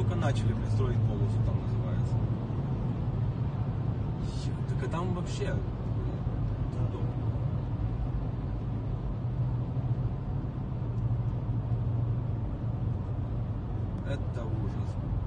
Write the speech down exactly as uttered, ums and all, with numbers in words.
только начали пристроить полосу, там называется. Так а там вообще трудом. Это ужас.